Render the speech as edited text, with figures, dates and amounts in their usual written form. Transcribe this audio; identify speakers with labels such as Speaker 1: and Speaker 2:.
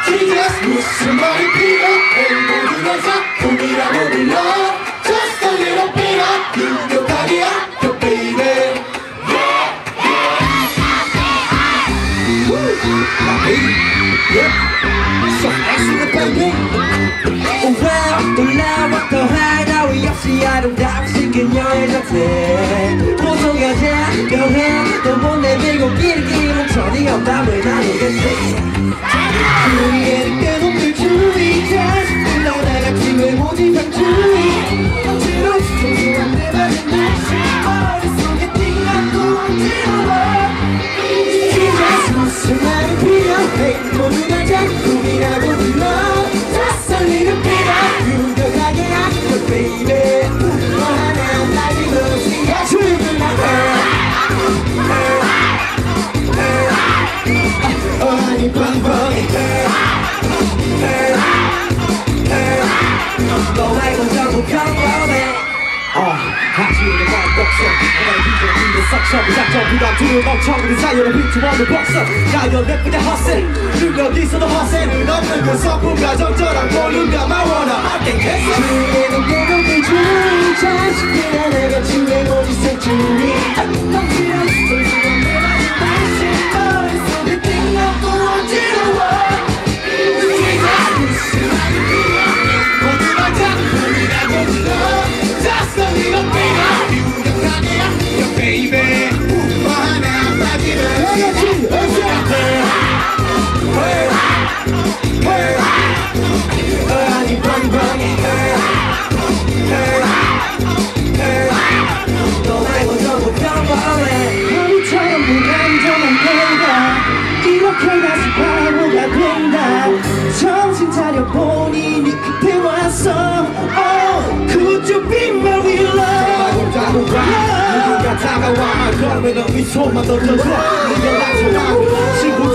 Speaker 1: Jesus 무슨 말이 필요해 모두 다 작품이라고 불러 Just a little bit of 유격하게 아껴 baby So excellent baby
Speaker 2: Well 놀라워 더 하나 위 없이 아름다운 생긴 여의 자태 보송하자 여행 너못 내밀고 끼리끼리 뭉쳐니 없담을 나누겠지 주위에는 끝없는 주의 자식들 너나같이 외모지상 주의 억지로 소소한 내 맘은 날씨 머릿속에 띵하고 어지러워 Jesus 무슨 말이 필요해 모두 다 작품이라고 불러 Just a little bit of 유격하게 아껴 baby 너 하나 빠짐없이 해주는 아니 뻔뻔해 너 말고 전부 평범해
Speaker 3: 하지는 말 복선 날 비벼지는 석션 무작정 부담투를 멈춰 그 사연을 비추어도 복선 나연 예쁘다 헛셀 능력있어도 허세는 없는 그 성품과 적절한 볼륨감만 원하 I can get it
Speaker 2: 주위에는 깨끗한 주의 자식들아 내같이 외모지상 주의 덩치랑 소소한 내 맘은 날씨 머릿속에 띵하고 어지러워
Speaker 1: 모두 다 작품이라고 불러 Just a little bit of 유격하게 아껴 baby 뭐 하나 빠지면
Speaker 2: 아니 뻔뻔해 너 말고 전부 평범해 하루처럼 불안정한 내가 이렇게 다시 바보가 된다 정신 차려보니 네 끝에 왔어 Oh, could you be my real love
Speaker 3: 누군가 다가와 그러면 너 미소만 던져줘 네 연락 전화고 친구